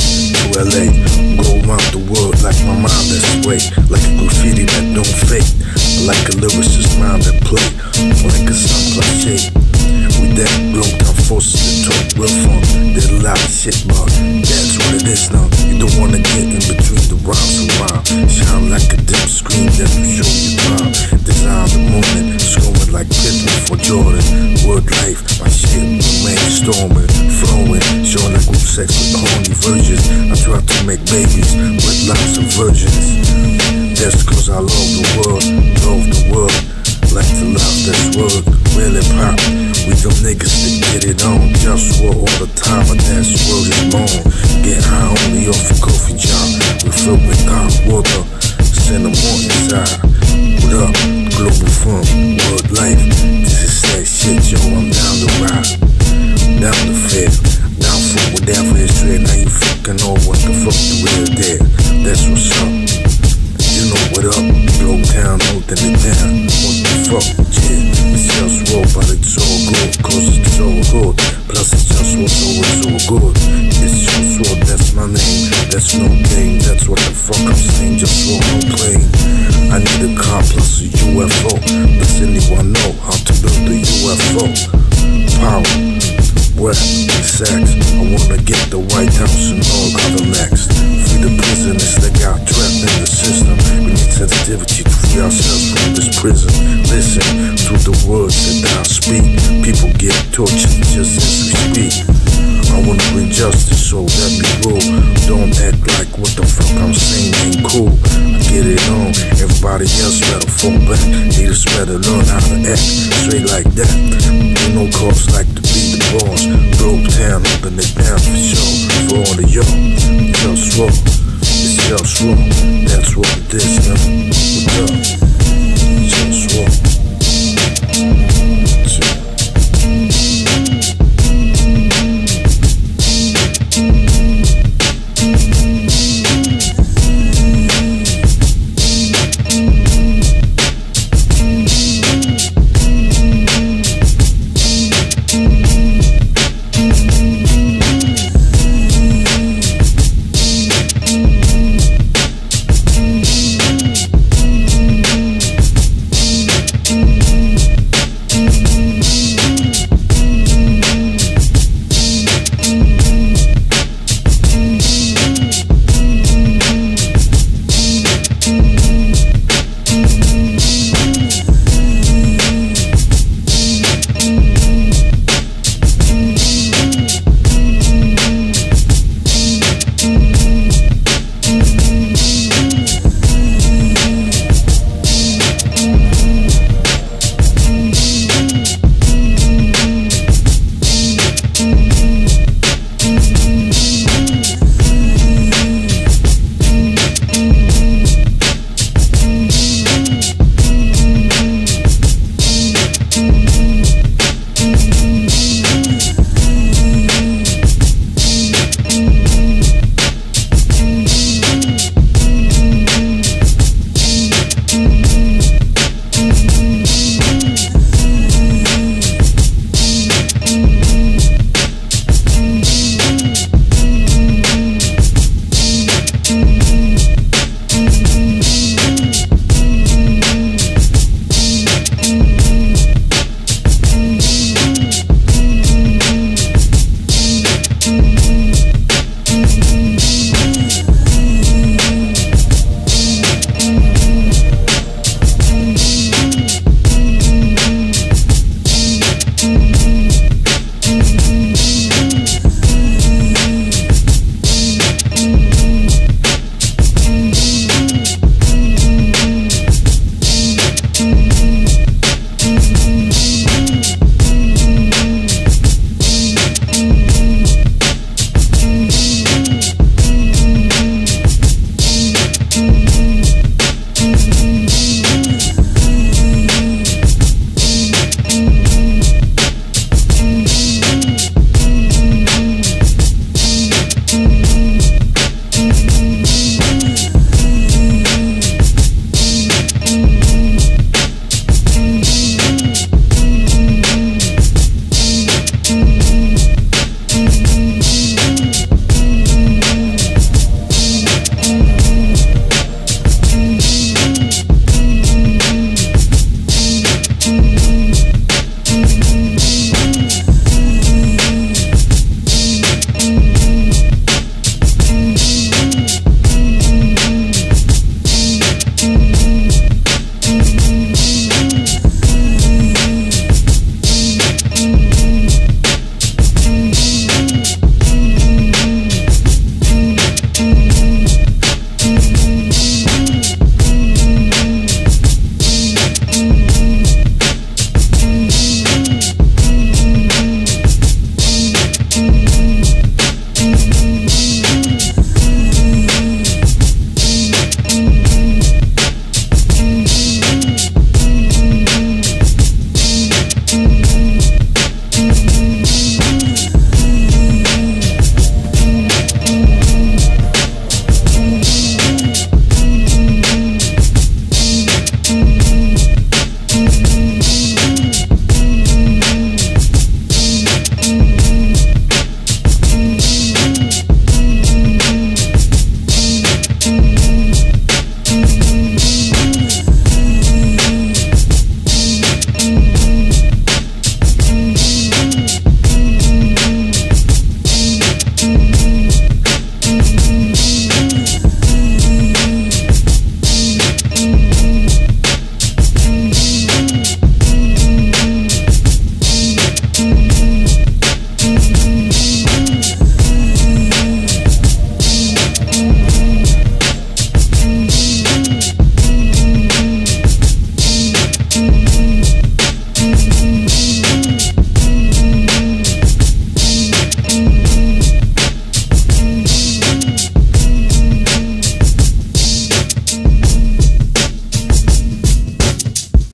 to LA, go around the world like my mind that's way, like a graffiti that don't fake, like a lyricist mind that play, like a sun plus shade. With that Globetown forces to talk real fun, did a lot of shit, but that's what it is now. You don't wanna get in between the rhymes and rhyme. Shine like a dim screen that will show you time. Design the moment, screaming like Pippen for Jordan. Word life, my shit remain storming, flowing, showing like group sex with horny virgins. I try to make babies with lots of virgins. That's cause I love the world, like the love that's word, really pop. We them niggas that get it on, JustWar all the time, and that's word is born. Get high only off a coffee job, we fill with hot water, send them on inside. What up, Globalfirm, word life, this is that shit, yo, I'm down to ride, down to fair, down for whatever is straight. Now you fucking know what the fuck the real there, that's what's up. You know what up, Globetown, holding it down. What the fuck, yeah, it's JustWar, but it's all good, cause it's so good. Plus it's JustWar, so it's all good. It's JustWar, that's my name, that's no game, that's what the fuck I'm saying. JustWar, no plane. I need a car plus a UFO. Does anyone know how to build a UFO? Power, where, sex, I wanna get the White House and all other next. Free the prisoners that got trapped in the system. We need sensitivity to free ourselves from this prison. Listen to the words that I speak. People get tortured just as we speak. I wanna bring justice, so that be rule. Don't act like what the fuck I'm saying ain't cool. I get it on, everybody else better fall back. Haters better learn how to act straight like that. Ain't no cause like to be the boss. Globetown, holding it down for sure. For all of y'all, JustWar, it's JustWar, that's what it is.